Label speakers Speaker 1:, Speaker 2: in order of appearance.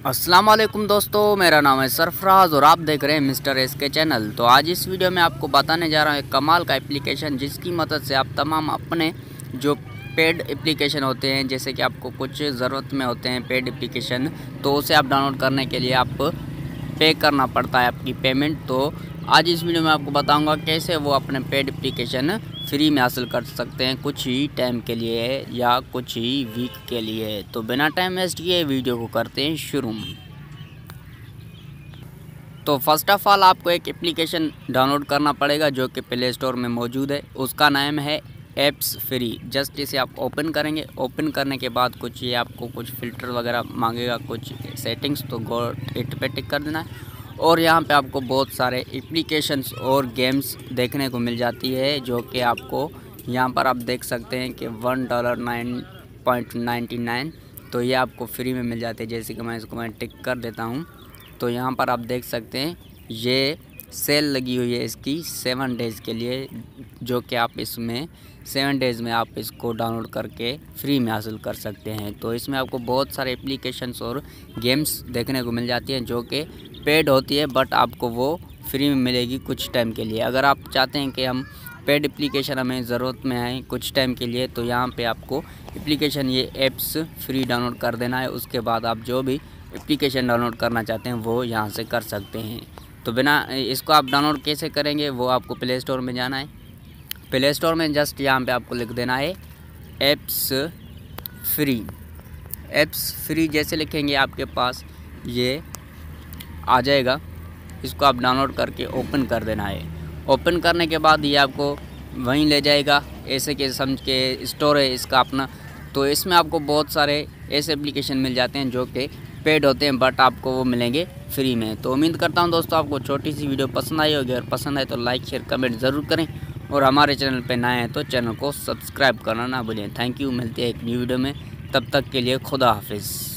Speaker 1: अस्सलाम वालेकुम दोस्तों, मेरा नाम है सरफराज और आप देख रहे हैं मिस्टर एस के चैनल। तो आज इस वीडियो में आपको बताने जा रहा हूँ एक कमाल का एप्लीकेशन, जिसकी मदद से आप तमाम अपने जो पेड एप्लीकेशन होते हैं, जैसे कि आपको कुछ ज़रूरत में होते हैं पेड एप्लीकेशन, तो उसे आप डाउनलोड करने के लिए आप पे करना पड़ता है आपकी पेमेंट। तो आज इस वीडियो में आपको बताऊंगा कैसे वो अपने पेड एप्लीकेशन फ्री में हासिल कर सकते हैं, कुछ ही टाइम के लिए या कुछ ही वीक के लिए। तो बिना टाइम वेस्ट किए वीडियो को करते हैं शुरू। तो फर्स्ट ऑफ़ ऑल आपको एक एप्लीकेशन डाउनलोड करना पड़ेगा जो कि प्ले स्टोर में मौजूद है। उसका नाम है एप्स फ्री। जस्ट इसे आप ओपन करेंगे। ओपन करने के बाद कुछ ये आपको कुछ फ़िल्टर वगैरह मांगेगा, कुछ सेटिंग्स, तो गो इट पे टिक कर देना है। और यहाँ पे आपको बहुत सारे एप्लीकेशंस और गेम्स देखने को मिल जाती है, जो कि आपको यहाँ पर आप देख सकते हैं कि $1.99, तो ये आपको फ्री में मिल जाते हैं। जैसे कि मैं टिक कर देता हूँ, तो यहाँ पर आप देख सकते हैं ये सेल लगी हुई है इसकी 7 डेज़ के लिए, जो कि आप इसमें 7 डेज़ में आप इसको डाउनलोड करके फ्री में हासिल कर सकते हैं। तो इसमें आपको बहुत सारे एप्लीकेशंस और गेम्स देखने को मिल जाती हैं जो कि पेड होती है, बट आपको वो फ्री में मिलेगी कुछ टाइम के लिए। अगर आप चाहते हैं कि हम पेड एप्लीकेशन हमें ज़रूरत में आए कुछ टाइम के लिए, तो यहाँ पे आपको एप्लीकेशन ये एप्स फ्री डाउनलोड कर देना है। उसके बाद आप जो भी एप्लीकेशन डाउनलोड करना चाहते हैं वो यहाँ से कर सकते हैं। तो बिना इसको आप डाउनलोड कैसे करेंगे, वो आपको प्ले स्टोर में जाना है। प्ले स्टोर में जस्ट यहाँ पे आपको लिख देना है एप्स फ्री। एप्स फ्री जैसे लिखेंगे आपके पास ये आ जाएगा। इसको आप डाउनलोड करके ओपन कर देना है। ओपन करने के बाद ये आपको वहीं ले जाएगा, ऐसे के समझ के स्टोर है इसका अपना। तो इसमें आपको बहुत सारे ऐसे एप्लीकेशन मिल जाते हैं जो कि पेड होते हैं, बट आपको वो मिलेंगे फ्री में। तो उम्मीद करता हूं दोस्तों आपको छोटी सी वीडियो पसंद आई होगी, और पसंद आए तो लाइक शेयर कमेंट ज़रूर करें, और हमारे चैनल पे नए हैं तो चैनल को सब्सक्राइब करना ना भूलें। थैंक यू, मिलते हैं एक न्यू वीडियो में, तब तक के लिए खुदा हाफिज़।